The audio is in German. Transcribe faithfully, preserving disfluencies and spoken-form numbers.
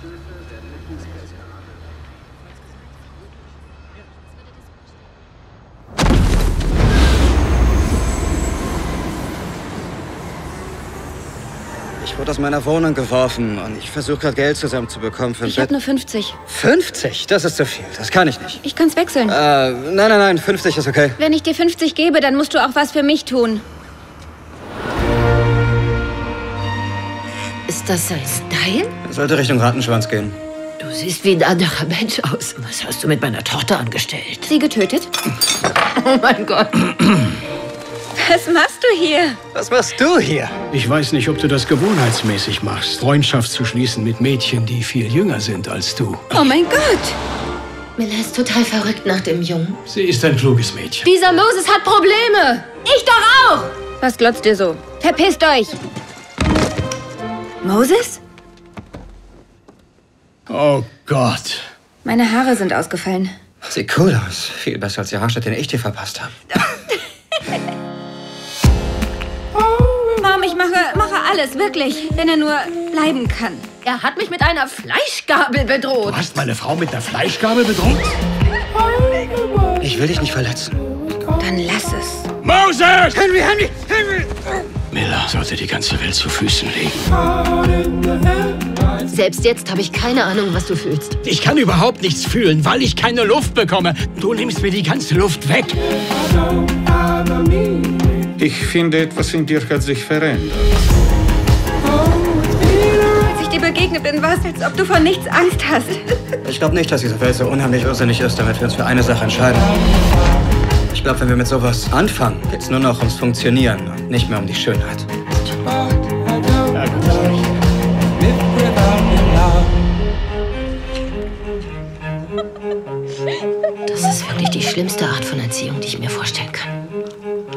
Ich wurde aus meiner Wohnung geworfen und ich versuche gerade Geld zusammenzubekommen für ein Ich Bett. hab nur fünfzig. fünfzig? Das ist zu viel. Das kann ich nicht. Ich kann's wechseln. Äh, nein, nein, nein. fünfzig ist okay. Wenn ich dir fünfzig gebe, dann musst du auch was für mich tun. Ist das sein Style? Es sollte Richtung Rattenschwanz gehen. Du siehst wie ein anderer Mensch aus. Was hast du mit meiner Tochter angestellt? Sie getötet? Oh mein Gott. Was machst du hier? Was machst du hier? Ich weiß nicht, ob du das gewohnheitsmäßig machst, Freundschaft zu schließen mit Mädchen, die viel jünger sind als du. Oh mein Gott! Miller ist total verrückt nach dem Jungen. Sie ist ein kluges Mädchen. Dieser Moses hat Probleme. Ich doch auch. Was glotzt ihr so? Verpisst euch! Moses? Oh Gott. Meine Haare sind ausgefallen. Sieht cool aus. Viel besser als der Haarschnitt, den ich dir verpasst habe. Mom, ich mache, mache alles, wirklich. Wenn er nur bleiben kann. Er hat mich mit einer Fleischgabel bedroht. Du hast meine Frau mit einer Fleischgabel bedroht? Ich will dich nicht verletzen. Dann lass es. Moses! Henry, Henry, Henry! Miller sollte die ganze Welt zu Füßen liegen. Selbst jetzt habe ich keine Ahnung, was du fühlst. Ich kann überhaupt nichts fühlen, weil ich keine Luft bekomme. Du nimmst mir die ganze Luft weg. Ich finde, etwas in dir hat sich verändert. Als ich dir begegnet bin, war es, als ob du vor nichts Angst hast. Ich glaube nicht, dass diese Welt so unheimlich irrsinnig ist, damit wir uns für eine Sache entscheiden. Ich glaube, wenn wir mit sowas anfangen, geht's nur noch ums Funktionieren und nicht mehr um die Schönheit. Das ist wirklich die schlimmste Art von Erziehung, die ich mir vorstellen kann.